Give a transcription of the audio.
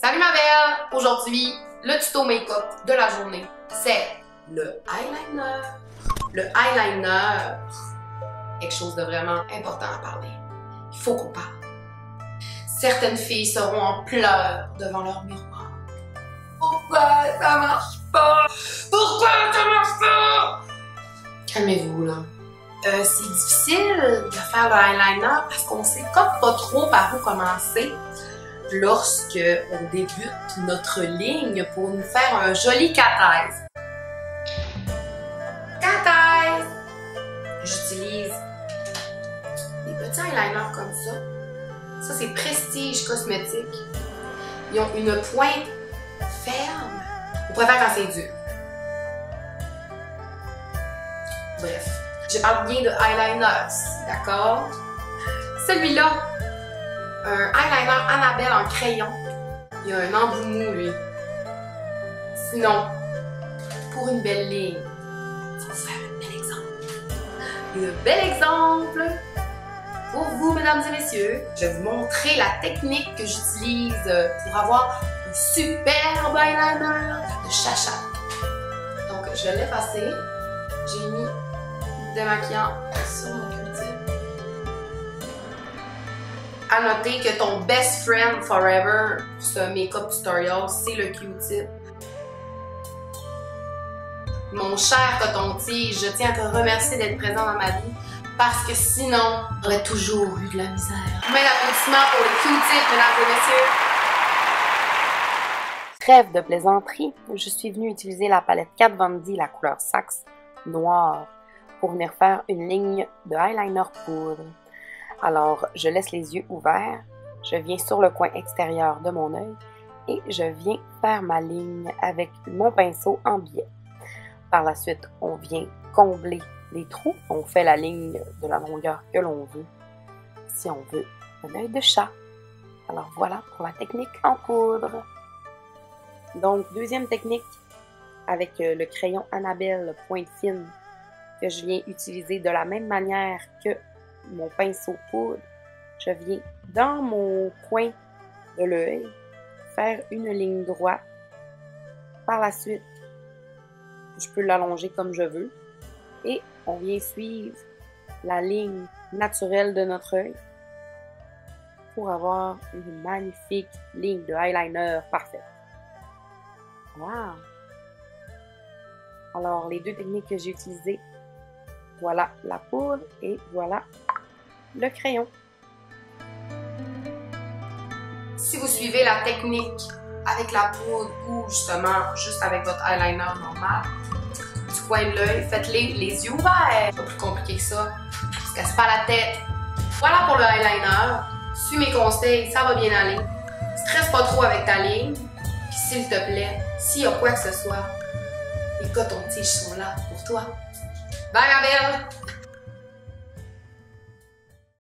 Salut ma belle! Aujourd'hui, le tuto make-up de la journée, c'est le eyeliner. Le eyeliner, quelque chose de vraiment important à parler. Il faut qu'on parle. Certaines filles seront en pleurs devant leur miroir. Pourquoi ça marche pas? Pourquoi ça marche pas? Calmez-vous là. C'est difficile de faire le eyeliner parce qu'on sait comme pas trop par où commencer lorsque on débute notre ligne pour nous faire un joli cat-eyes. Cat-eyes! J'utilise des petits eyeliners comme ça. Ça, c'est Prestige Cosmétique. Ils ont une pointe ferme. On préfère quand c'est dur. Bref, je parle bien de eyeliner, d'accord? Celui-là, un eyeliner Annabelle en crayon. Il y a un embout mou, lui. Sinon, pour une belle ligne, il faut faire un bel exemple. Et un bel exemple pour vous, mesdames et messieurs. Je vais vous montrer la technique que j'utilise pour avoir un superbe eyeliner de chacha. Donc, je l'ai passé. J'ai mis du démaquillant sur mon Q-tip. À noter que ton best friend forever pour ce make-up tutorial, c'est le Q-tip. Mon cher coton-tige, je tiens à te remercier d'être présent dans ma vie parce que sinon, j'aurais toujours eu de la misère. Mets l'applaudissement pour le Q-tip, mesdames et messieurs. Trêve de plaisanterie, je suis venue utiliser la palette Kat Von D, la couleur Saxe noire, pour venir faire une ligne de eyeliner poudre. Alors, je laisse les yeux ouverts, je viens sur le coin extérieur de mon œil et je viens faire ma ligne avec mon pinceau en biais. Par la suite, on vient combler les trous, on fait la ligne de la longueur que l'on veut, si on veut un œil de chat. Alors voilà pour la technique en poudre. Donc, deuxième technique, avec le crayon Annabelle pointe fine, que je viens utiliser de la même manière que mon pinceau poudre. Je viens dans mon coin de l'œil faire une ligne droite. Par la suite, je peux l'allonger comme je veux. Et on vient suivre la ligne naturelle de notre œil pour avoir une magnifique ligne de eyeliner parfaite. Wow! Alors, les deux techniques que j'ai utilisées, voilà la poudre et voilà le crayon. Si vous suivez la technique avec la poudre ou justement juste avec votre eyeliner normal, du coin de l'œil, faites-les les yeux ouverts. C'est pas plus compliqué que ça. On se casse pas la tête. Voilà pour le eyeliner. Suis mes conseils, ça va bien aller. Stresse pas trop avec ta ligne. Puis s'il te plaît, s'il y a quoi que ce soit, les cotons-tiges sont là pour toi. Bye ma belle!